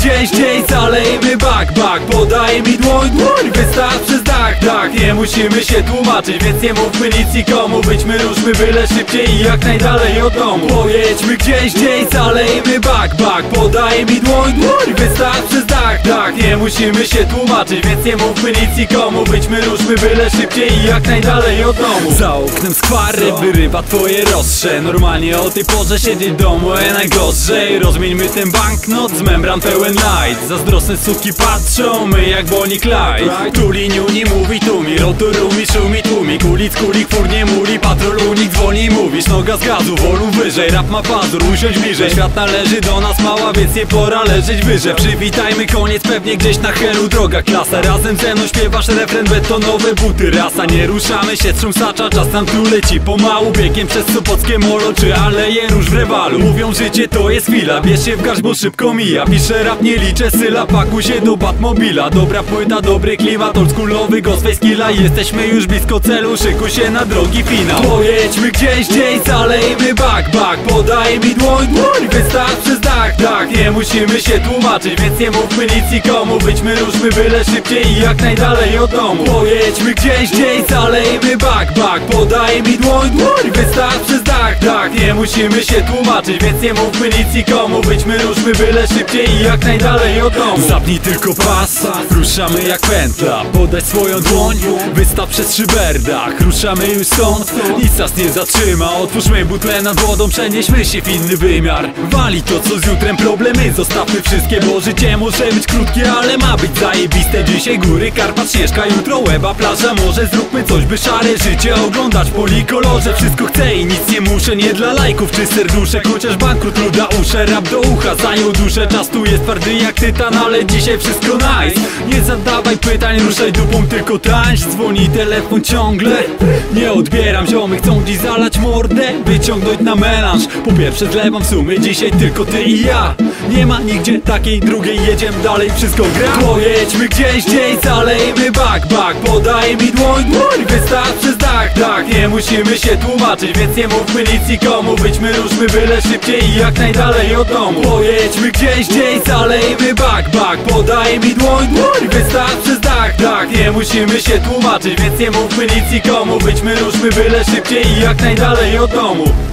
gdzieś, zalejmy bak, podaj mi dłoń, wystaw przez dach, nie musimy się tłumaczyć, więc nie mówmy nic nikomu. Wyjdźmy, ruszmy byle szybciej i jak najdalej od domu. Pojedźmy gdzieś, zalejmy bak, podaj mi dłoń, wystaw przez dach, nie musimy się tłumaczyć, więc nie mówmy nic nikomu. Wyjdźmy, ruszmy byle szybciej i jak najdalej od domu. Za oknem skwary wyrywa twoje rozstrze. Normalnie o tej porze siedzieć w domu, najgorzej. Rozmieńmy ten banknot z membran pełen light. Zazdrosne suki patrzą, my jak Bonnie Clyde. Tuli, niuni, mówi tumi, roturumi, szumi, tłumik. Ulic, kulik, fur nie muli, patrol, unik, dzwoni, mówisz. Noga z gazu, wolum wyżej, rap ma pazur, usiądź bliżej. Świat należy do nas mała, więc nie pora leżeć wyżej. Przywitajmy koniec, pewnie gdzieś na helu droga klasa. Razem ze mną śpiewasz refren, betonowe buty rasa. Nie ruszamy się, strząsacza, czas nam tu leci pomału. Biegiem przez Sopockie molo, czy aleje róż w Rewalu. Mówią, życie to jest chwila, bierz się w garść, bo szybko mija. Piszę rap, nie liczę syla, pakuj się do Batmobila. Dobra płyta, dobry klimat, oldschoolowy Ghostface Killa. Jesteśmy już blisko celu, szykuj się na drogi finał. Pojedźmy gdzieś, zalejmy bak, podaj mi dłoń, wystaw przez dach, nie musimy się tłumaczyć, więc nie mówmy nic nikomu. Wyjdźmy, ruszmy byle szybciej i jak najdalej od domu. Pojedźmy gdzieś, zalejmy bak, podaj mi dłoń, wystaw przez dach, nie musimy się tłumaczyć, więc nie mówmy nic nikomu. Wyjdźmy, ruszmy byle szybciej i jak najdalej od domu. Zapnij tylko pas, ruszamy jak pętla. Podaj swoją dłoń, wystaw przez szyberdach. Ruszamy już stąd, nic nas nie zatrzyma. Otwórzmy butlę nad wodą, przenieśmy się w inny wymiar. Wali to co z jutrem, problemy zostawmy wszystkie, bo życie może być krótkie, ale ma być zajebiste. Dzisiaj góry, Karpat, Śnieżka, jutro Łeba, plaża. Może zróbmy coś, by szare życie oglądać w polikolorze. Wszystko chcę i nic nie muszę, nie dla lajków czy serduszek. Chociaż bankrut luda usze, rap do ucha zajął duszę. Czas tu jest twardy jak tytan, ale dzisiaj wszystko nice. Nie zadawaj pytań, ruszaj dupą, tylko tańcz. Dzwoni telefon ciągle, nie odbieram. Ziomy chcą dziś zalać mordę, wyciągnąć na melanż. Po pierwsze zlewam w sumie dzisiaj tylko ty i ja. Nie ma nigdzie takiej drugiej, jedziemy dalej, wszystko gra. Pojedźmy gdzieś, zalejmy bak, podaj mi dłoń, wystaw przez dach, nie musimy się tłumaczyć, więc nie mówmy nic nikomu. Wyjdźmy, ruszmy byle szybciej i jak najdalej od domu. Pojedźmy gdzieś, zalejmy bak, podaj mi dłoń, wystaw przez dach, nie musimy się tłumaczyć, więc nie mówmy nic nikomu. Wyjdźmy, ruszmy byle szybciej i jak najdalej od domu.